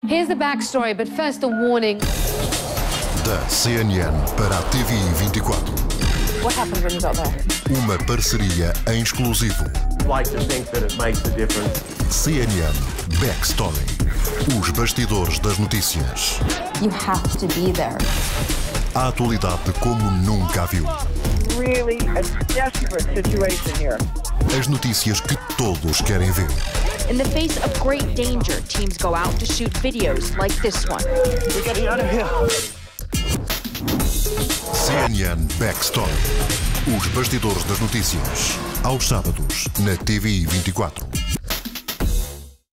Here's the backstory, but first a warning. Da CNN para a TVI 24. What happened when you got there? Uma parceria em exclusivo. Like to think that it makes a difference. CNN Backstory. Os bastidores das notícias. You have to be there. A atualidade como nunca a viu. Really a desperate situation here. As notícias que todos querem ver. In the face of great danger, teams go out to shoot videos like this one. We're getting out of here. CNN Backstory. Os bastidores das notícias. Aos sábados, na TVI 24.